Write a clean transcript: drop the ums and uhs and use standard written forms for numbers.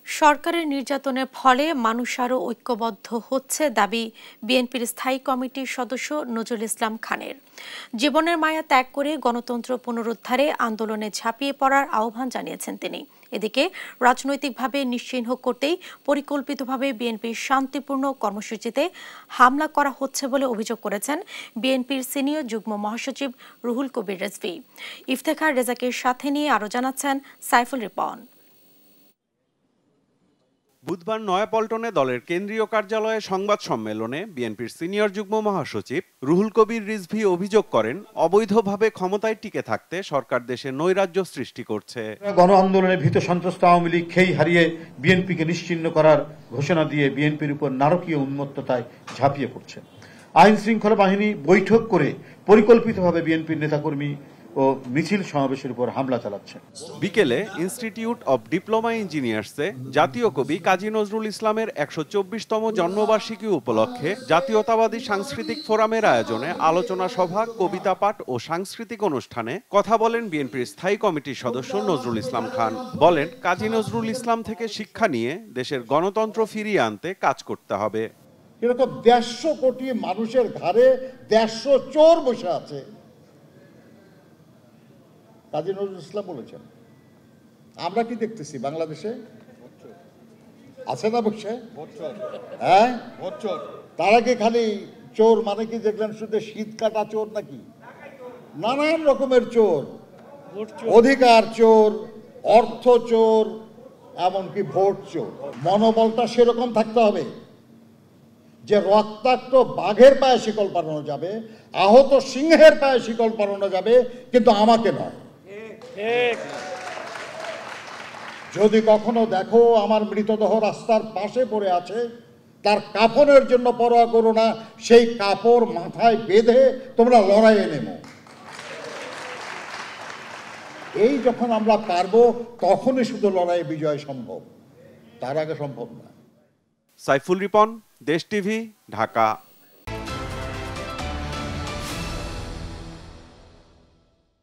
সরকারের নির্যাতনের ফলে মানুষ আরও ঐক্যবদ্ধ হচ্ছে দাবি বিএনপির স্থায়ী কমিটির সদস্য নজরুল ইসলাম খানের। জীবনের মায়া ত্যাগ করে গণতন্ত্র পুনরুদ্ধারে আন্দোলনে ঝাঁপিয়ে পড়ার আহ্বান জানিয়েছেন তিনি। এদিকে রাজনৈতিকভাবে নিশ্চিহ্ন করতেই পরিকল্পিতভাবে বিএনপির শান্তিপূর্ণ কর্মসূচিতে হামলা করা হচ্ছে বলে অভিযোগ করেছেন বিএনপির সিনিয়র যুগ্ম মহাসচিব রুহুল কবির রিজভী। ইফতেখার রেজাকের সাথে নিয়ে আরও জানাচ্ছেন সাইফুল রিপন। বুধবার নয়াপল্টনে দলের কেন্দ্রীয় কার্যালয়ে সংবাদ সম্মেলনে বিএনপির সিনিয়র যুগ্ম মহাসচিব রুহুল কবির রিজভী অভিযোগ করেন, অবৈধভাবে ক্ষমতায় টিকে থাকতে সরকার দেশে নৈরাজ্য সৃষ্টি করছে। গণ আন্দোলনে ভীত সন্ত্রস্ত আওয়ামী লীগ খেই হারিয়ে বিএনপিকে নিশ্চিহ্ন করার ঘোষণা দিয়ে বিএনপির উপর নারকীয় উন্মত্ততায় ঝাঁপিয়ে পড়ছে। আইন শৃঙ্খলা বাহিনী বৈঠক করে পরিকল্পিতভাবে বিএনপির নেতাকর্মী ও মিছিল সমাবেশের উপর হামলা চালাচ্ছে। বিকেলে ইনস্টিটিউট অব ডিপ্লোমা ইঞ্জিনিয়ার্সে জাতীয় কবি কাজী নজরুল ইসলামের ১২৪তম জন্মবার্ষিকী উপলক্ষে জাতীয়তাবাদী সাংস্কৃতিক ফোরামের আয়োজনে আলোচনা সভা, কবিতা পাঠ ও সাংস্কৃতিক অনুষ্ঠানে কথা বলেন বিএনপির স্থায়ী কমিটির সদস্য নজরুল ইসলাম খান। বলেন, কাজী নজরুল ইসলাম থেকে শিক্ষা নিয়ে দেশের গণতন্ত্র ফিরিয়ে আনতে কাজ করতে হবে। এরকম ১৫০ কোটি মানুষের ঘাড়ে ১৫০ চোর বসে আছে, কাজী নজরুল ইসলাম বলেছেন। আমরা কি দেখতেছি বাংলাদেশে আছে না বসে? হ্যাঁ, তারা কি খালি চোর মানে কি দেখলেন শুধু শীত কাটা চোর নাকি? নানান রকমের চোর, অধিকার চোর, অর্থ চোর, এমনকি ভোট চোর। মনোবলটা সেরকম থাকতে হবে যে রক্তাক্ত বাঘের পায়ে শিকল পরানো যাবে, আহত সিংহের পায়ে শিকল পরানো যাবে, কিন্তু আমাকে নয়। যদি কখনো দেখো আমার মৃতদেহ রাস্তার পাশে পড়ে আছে, তার কাফনের জন্য পরোয়া করো না, সেই কাপড় মাথায় বেঁধে তোমরা লড়াইয়ে নেমো। এই যখন আমরা পারবো তখনই শুধু লড়াইয়ে বিজয় সম্ভব, তার আগে সম্ভব না। সাইফুল রিপন, দেশ টিভি, ঢাকা।